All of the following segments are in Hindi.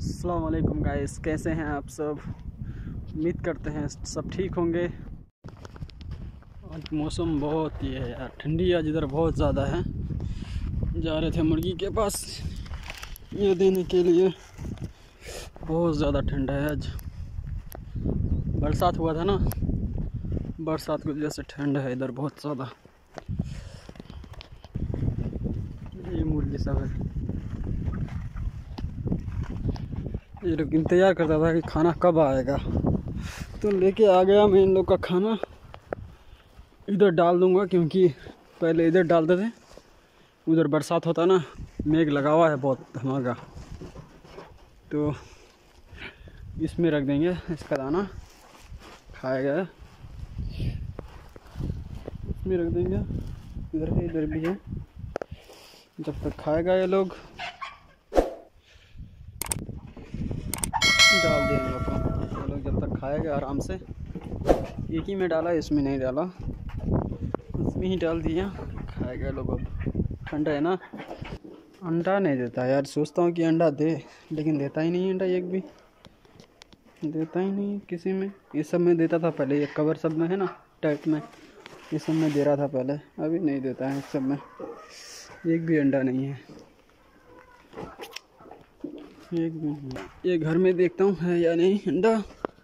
अस्सलाम वालेकुम गाइस, कैसे हैं आप सब। उम्मीद करते हैं सब ठीक होंगे। आज मौसम बहुत ही है यार, ठंडी आज इधर बहुत ज़्यादा है। जा रहे थे मुर्गी के पास ये देने के लिए। बहुत ज़्यादा ठंडा है आज, बरसात हुआ था ना, बरसात की वजह से ठंड है इधर बहुत ज़्यादा। ये मुर्गी सब है, ये लोग इंतज़ार करता था कि खाना कब आएगा, तो लेके आ गया मैं इन लोग का खाना। इधर डाल दूंगा क्योंकि पहले इधर डालते थे, उधर बरसात होता ना, मेघ लगा हुआ है बहुत धमाका, तो इसमें रख देंगे। इसका दाना खाएगा, इसमें रख देंगे। इधर भी है, जब तक खाएगा ये लोग। डाल दिए इन लोग को, ये लोग जब तक खाएगा आराम से। एक ही में डाला, इसमें नहीं डाला, इसमें ही डाल दिया, खाएगा लोग। अब ठंडा है ना, अंडा नहीं देता यार। सोचता हूँ कि अंडा दे, लेकिन देता ही नहीं अंडा, एक भी देता ही नहीं किसी में। ये सब में देता था पहले, ये कवर सब में है ना, टाइप में, ये सब में दे रहा था पहले, अभी नहीं देता है। इस सब में एक भी अंडा नहीं है, एक भी नहीं। ये घर में देखता हूँ है या नहीं अंडा,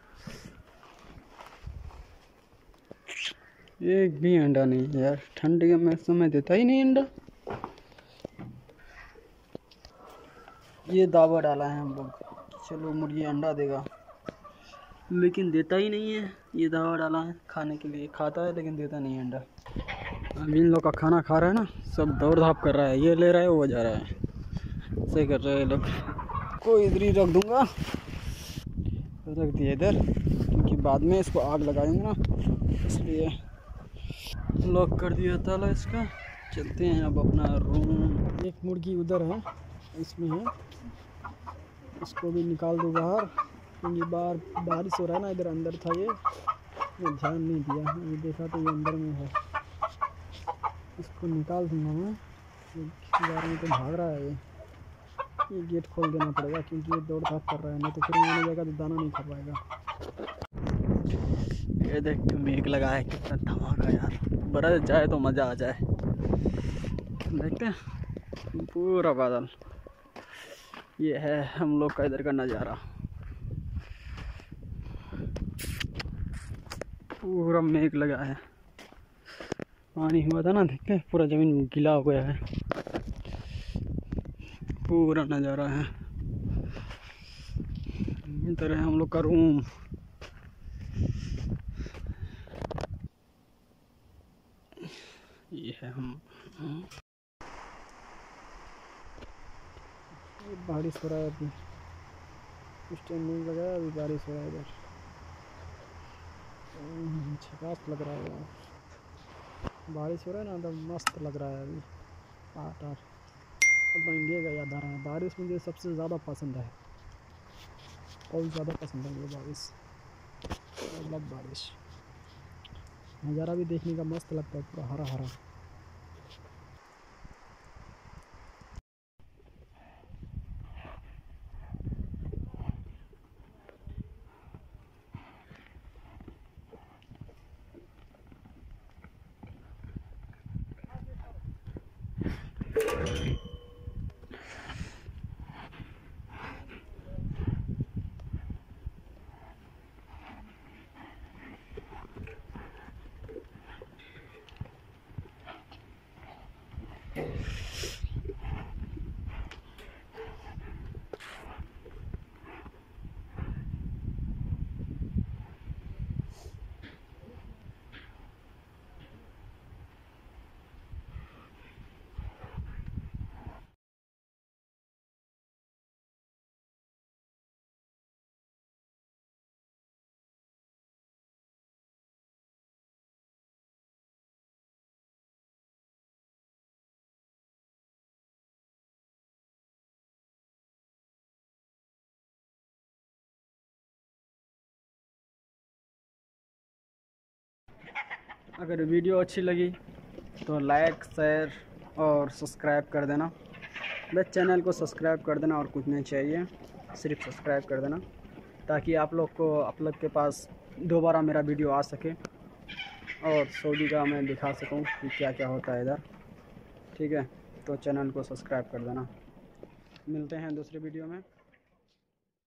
एक भी अंडा नहीं है यार। ठंड के मौसम में देता ही नहीं अंडा। ये दावा डाला है हम लोग, चलो मुर्गी अंडा देगा, लेकिन देता ही नहीं है। ये दावा डाला है खाने के लिए, खाता है लेकिन देता नहीं है अंडा। अब इन लोग का खाना खा रहा है ना, सब दौड़ धाप कर रहा है, ये ले रहा है वो जा रहा है, ऐसे कर रहे हैं लोग। कोई इधर ही रख दूंगा, रख दिया इधर, क्योंकि बाद में इसको आग लगाएंगे ना, इसलिए लॉक कर दिया ताला इसका। चलते हैं अब अपना रूम। एक मुर्गी उधर है, इसमें है, इसको भी निकाल दो बाहर, क्योंकि बाहर बारिश हो रहा है ना। इधर अंदर था ये ध्यान नहीं दिया, ये देखा तो ये अंदर में है। इसको निकाल दूंगा मैं, बाहर में तो भाग रहा है ये गेट खोल देना पड़ेगा, क्योंकि ये दौड़ भाग कर रहा है, नहीं तो फिर आने जाएगा तो दाना नहीं खा पाएगा। ये देख मेघ लगा है, कितना धमाका यार, बरस जाए तो मज़ा आ जाए। देखते हैं पूरा बादल, ये है हम लोग का इधर का नज़ारा। पूरा मेघ लगा है, पानी हुआ था ना, देखते हैं पूरा ज़मीन गीला हो गया है, पूरा नज़ारा है। इधर है हम लोग का रूम। ये है हम। बारिश हो रहा है अभी, कुछ टाइम नहीं लगा है, अभी बारिश हो रहा है इधर। झकास लग रहा है यार, बारिश हो रहा है ना, तो मस्त लग रहा है अभी। आठ अब महंगे का याद आ रहा है, बारिश मुझे सबसे ज़्यादा पसंद है, बहुत ज़्यादा पसंद है मुझे बारिश। मतलब बारिश नज़ारा भी देखने का मस्त लगता है, पूरा हरा हरा। अगर वीडियो अच्छी लगी तो लाइक, शेयर और सब्सक्राइब कर देना। बस चैनल को सब्सक्राइब कर देना और कुछ नहीं चाहिए, सिर्फ सब्सक्राइब कर देना ताकि आप लोग के पास दोबारा मेरा वीडियो आ सके और सऊदी का मैं दिखा सकूं कि क्या क्या होता है इधर। ठीक है, तो चैनल को सब्सक्राइब कर देना। मिलते हैं दूसरे वीडियो में।